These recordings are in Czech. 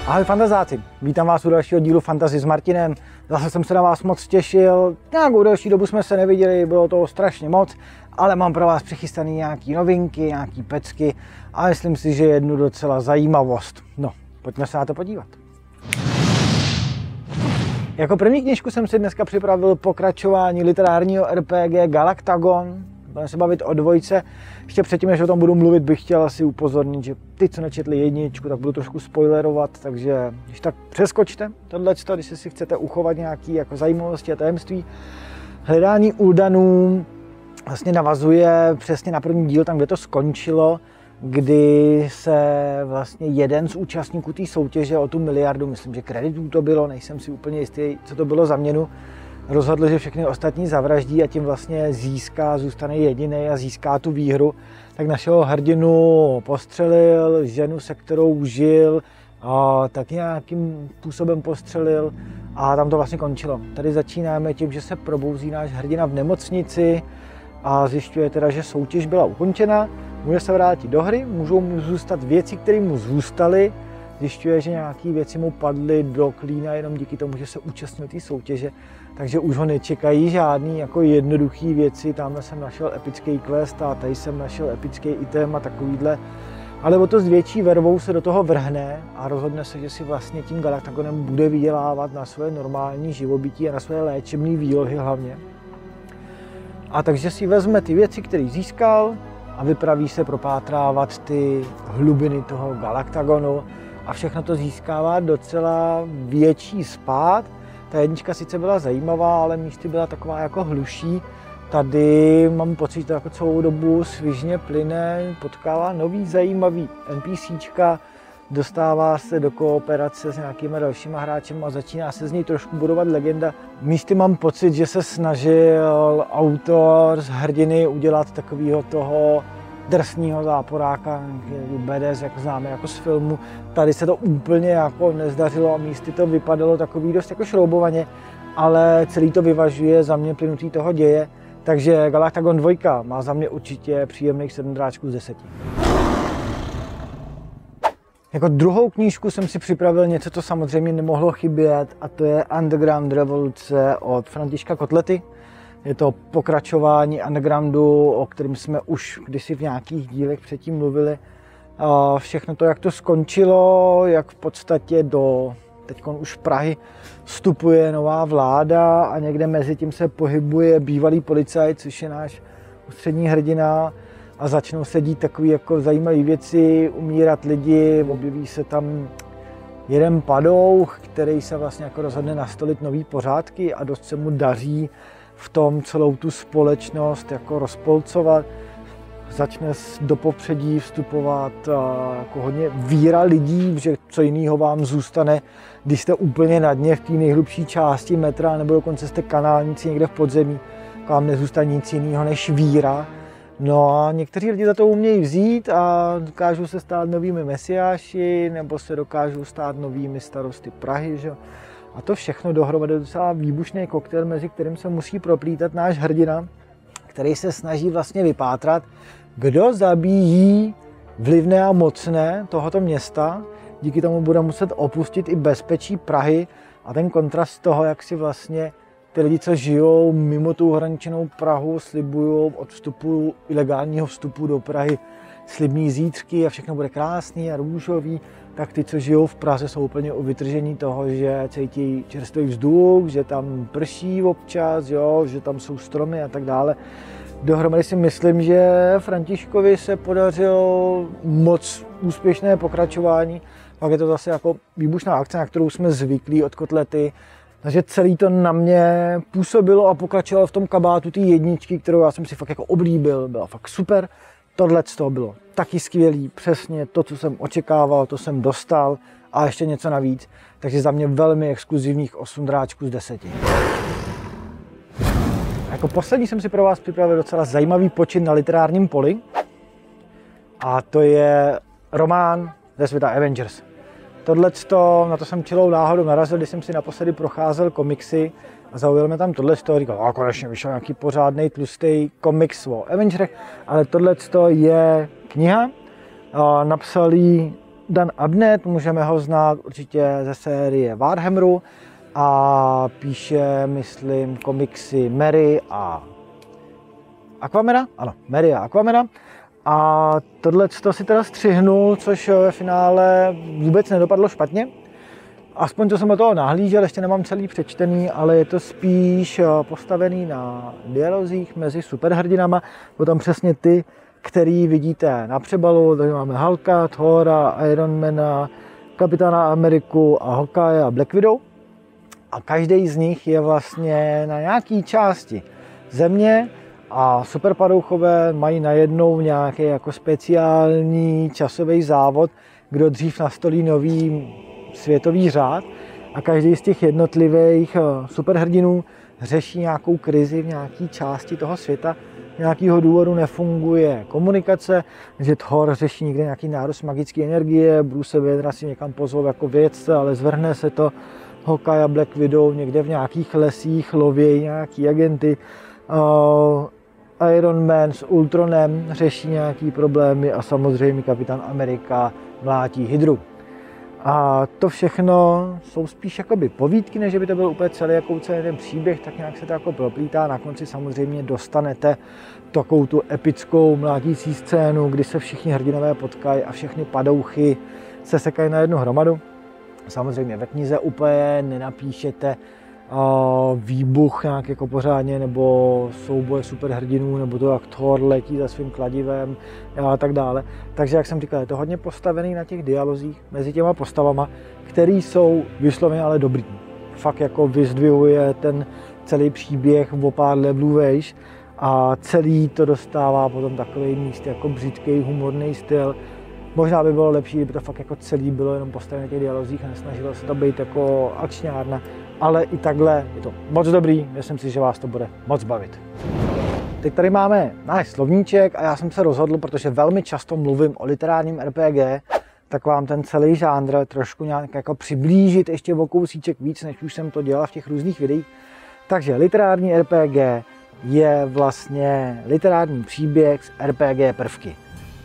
Ahoj fantazáci, vítám vás u dalšího dílu Fantasy s Martinem. Zase jsem se na vás moc těšil, nějakou delší dobu jsme se neviděli, bylo toho strašně moc, ale mám pro vás přichystané nějaké novinky, nějaké pecky a myslím si, že jednu docela zajímavost. No, pojďme se na to podívat. Jako první knížku jsem si dneska připravil pokračování literárního RPG Galaktagon. Budeme se bavit o dvojce. Ještě předtím, než o tom budu mluvit, bych chtěl asi upozornit, že ty, co nečetli jedničku, tak budu trošku spoilerovat, takže když tak přeskočte tohleto, když si chcete uchovat nějaké jako zajímavosti a tajemství. Hledání Uldanů vlastně navazuje přesně na první díl, tam, kde to skončilo, kdy se vlastně jeden z účastníků té soutěže o tu miliardu, myslím, že kreditů to bylo, nejsem si úplně jistý, co to bylo za měnu, rozhodl, že všechny ostatní zavraždí a tím vlastně zůstane jediný a získá tu výhru. Tak našeho hrdinu postřelil, ženu, se kterou žil, a tak nějakým způsobem postřelil a tam to vlastně končilo. Tady začínáme tím, že se probouzí náš hrdina v nemocnici a zjišťuje teda, že soutěž byla ukončena, může se vrátit do hry, můžou mu zůstat věci, které mu zůstaly. Zjišťuje, že nějaké věci mu padly do klína jenom díky tomu, že se účastnil té soutěže, takže už ho nečekají žádný jako jednoduchý věci. Tamhle jsem našel epický quest a tady jsem našel epický item a takovýhle. Ale o to s větší vervou se do toho vrhne a rozhodne se, že si vlastně tím Galaktagonem bude vydělávat na své normální živobytí a na své léčebné výlohy hlavně. A takže si vezme ty věci, které získal a vypraví se propátrávat ty hlubiny toho Galaktagonu. A všechno to získává docela větší spád. Ta jednička sice byla zajímavá, ale místy byla taková jako hluší. Tady mám pocit, že to jako celou dobu svižně plyne, potkává nový zajímavý NPCčka, dostává se do kooperace s nějakými dalšíma hráči a začíná se z něj trošku budovat legenda. Místy mám pocit, že se snažil autor z hrdiny udělat takového toho drsného záporáka, BDS, jak známe jako z filmu. Tady se to úplně jako nezdařilo a místy to vypadalo takový dost jako šroubovaně, ale celý to vyvažuje za mě plynutí toho děje. Takže Galaktagon 2 má za mě určitě příjemných 7 dráčků z 10. Jako druhou knížku jsem si připravil něco, co samozřejmě nemohlo chybět, a to je Underground revoluce od Františka Kotlety. Je to pokračování Undergroundu, o kterém jsme už kdysi v nějakých dílech předtím mluvili. Všechno to, jak to skončilo, jak v podstatě do teď už Prahy vstupuje nová vláda a někde mezi tím se pohybuje bývalý policajt, což je náš ústřední hrdina, a začnou se dít takové jako zajímavé věci, umírat lidi, objeví se tam jeden padouch, který se vlastně jako rozhodne nastolit nový pořádky a dost se mu daří v tom celou tu společnost jako rozpolcovat. Začne do popředí vstupovat jako hodně víra lidí, že co jiného vám zůstane, když jste úplně na dně v té nejhlubší části metra nebo dokonce jste kanálníci někde v podzemí, vám nezůstane nic jiného než víra. No a někteří lidi za to umějí vzít a dokážou se stát novými mesiáši nebo se dokážou stát novými starosty Prahy. Že? A to všechno dohromady je docela výbušný koktejl, mezi kterým se musí proplítat náš hrdina, který se snaží vlastně vypátrat, kdo zabíjí vlivné a mocné tohoto města. Díky tomu bude muset opustit i bezpečí Prahy a ten kontrast toho, jak si vlastně ty lidi, co žijou mimo tu ohraničenou Prahu, slibují od vstupu, ilegálního vstupu do Prahy slibný zítřky a všechno bude krásný a růžový, tak ty, co žijou v Praze, jsou úplně o vytržení toho, že cítí čerstvý vzduch, že tam prší občas, jo, že tam jsou stromy a tak dále. Dohromady si myslím, že Františkovi se podařilo moc úspěšné pokračování. Pak je to zase jako výbušná akce, na kterou jsme zvyklí od Kotlety. Takže celý to na mě působilo a pokračovalo v tom kabátu té jedničky, kterou já jsem si fakt jako oblíbil. Byla fakt super. Tohle z toho bylo taky skvělý, přesně to, co jsem očekával, to jsem dostal a ještě něco navíc. Takže za mě velmi exkluzivních 8 dráčků z 10. Jako poslední jsem si pro vás připravil docela zajímavý počin na literárním poli. A to je román ze světa Avengers. Tohleto, na to jsem čilou náhodou narazil, když jsem si naposledy procházel komiksy a zaujal mě tam tohleto. Říkal, konečně vyšel nějaký pořádnej tlustý komiks o Avengerech, ale tohleto je kniha, napsal ji Dan Abnett, můžeme ho znát určitě ze série Warhammeru a píše, myslím, komiksy Mary a Aquamena, ano, Mary a Aquamena. A tohle si teda střihnul, což ve finále vůbec nedopadlo špatně. Aspoň co jsem do toho nahlížel, ještě nemám celý přečtený, ale je to spíš postavený na dialozích mezi superhrdinama. Jsou tam přesně ty, který vidíte na přebalu. Tady máme Hulka, Thora, Ironmana, Kapitána Ameriku a Hawkeye a Black Widow. A každý z nich je vlastně na nějaký části země a superpadouchové mají najednou nějaký jako speciální časový závod, kdo dřív nastolí nový světový řád a každý z těch jednotlivých superhrdinů řeší nějakou krizi v nějaké části toho světa. Nějakého důvodu nefunguje komunikace, že Thor řeší někde nějaký nárůst magické energie, Bruce Banner si někam pozval jako vědce, ale zvrhne se to. Hawkeye a Black Widow někde v nějakých lesích lovějí nějaký agenty. Iron Man s Ultronem řeší nějaký problémy a samozřejmě Kapitán Amerika mlátí Hydru. A to všechno jsou spíš jakoby povídky, než by to byl úplně celý ten příběh, tak nějak se to jako proplítá. Na konci samozřejmě dostanete takovou tu epickou mlátící scénu, kdy se všichni hrdinové potkají a všechny padouchy se sekají na jednu hromadu. Samozřejmě ve knize úplně nenapíšete výbuch nějak jako pořádně, nebo souboje superhrdinů, nebo to, jak Thor letí za svým kladivem a tak dále. Takže, jak jsem říkal, je to hodně postavený na těch dialozích mezi těma postavama, který jsou vysloveně ale dobrý. Fakt jako vyzdvihuje ten celý příběh o pár levelů vejš a celý to dostává potom takový míst jako břitký, humorný styl. Možná by bylo lepší, kdyby to fakt jako celý bylo jenom postavené na těch dialozích a nesnažilo se to být jako akčňárna, ale i takhle je to moc dobrý, myslím si, že vás to bude moc bavit. Teď tady máme náš slovníček a já jsem se rozhodl, protože velmi často mluvím o literárním RPG, tak vám ten celý žánr trošku nějak jako přiblížit ještě o kousíček víc, než už jsem to dělal v těch různých videích. Takže literární RPG je vlastně literární příběh s RPG prvky.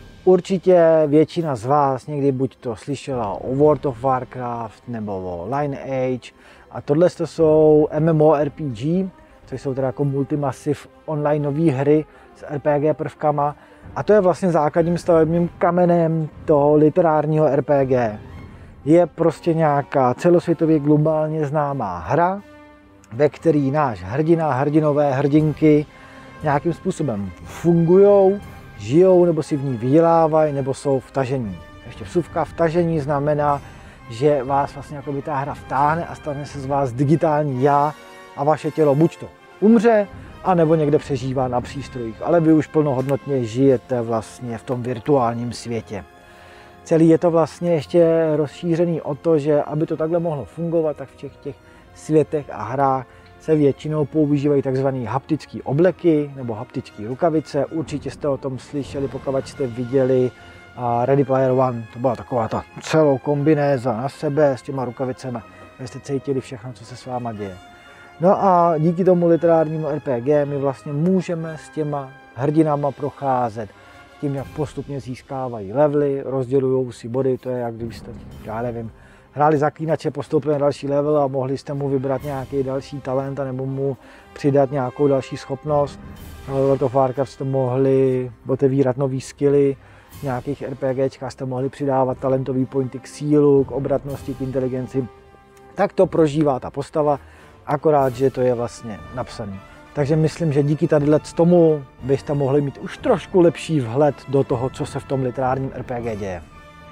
Určitě většina z vás někdy buď to slyšela o World of Warcraft nebo o Lineage a tohle to jsou MMORPG, což jsou teda jako multimassive online nové hry s RPG prvkama a to je vlastně základním stavebním kamenem toho literárního RPG. Je prostě nějaká celosvětově globálně známá hra, ve který náš hrdina, hrdinové, hrdinky nějakým způsobem fungujou, žijou, nebo si v ní vydělávají, nebo jsou vtažení. Ještě vsuvka, vtažení znamená, že vás vlastně jako by ta hra vtáhne a stane se z vás digitální já a vaše tělo buď to umře, anebo někde přežívá na přístrojích, ale vy už plnohodnotně žijete vlastně v tom virtuálním světě. Celý je to vlastně ještě rozšířený o to, že aby to takhle mohlo fungovat, tak v těch světech a hrách se většinou používají tzv. Haptické obleky nebo haptické rukavice. Určitě jste o tom slyšeli, pokud jste viděli Ready Player One. To byla taková ta celou kombinéza na sebe s těma rukavicemi, kde jste cítili všechno, co se s váma děje. No a díky tomu literárnímu RPG my vlastně můžeme s těma hrdinama procházet tím, jak postupně získávají levely, rozdělují si body, to je jak kdybyste, já nevím, hráli zaklínače, postoupili na další level a mohli jste mu vybrat nějaký další talent a nebo mu přidat nějakou další schopnost. Na World of Warcraft jste mohli otevírat nový skilly, v nějakých RPGčkách jste mohli přidávat talentový pointy k sílu, k obratnosti, k inteligenci. Tak to prožívá ta postava, akorát, že to je vlastně napsaný. Takže myslím, že díky tadyhle tomu byste mohli mít už trošku lepší vhled do toho, co se v tom literárním RPG děje.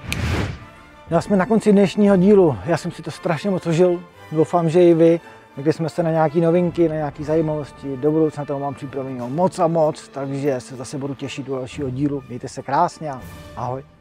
No, jsme na konci dnešního dílu. Já jsem si to strašně moc užil. Doufám, že i vy. Někde jsme se na nějaké novinky, na nějaké zajímavosti. Do budoucna toho mám připraveného moc a moc, takže se zase budu těšit u dalšího dílu. Mějte se krásně a ahoj.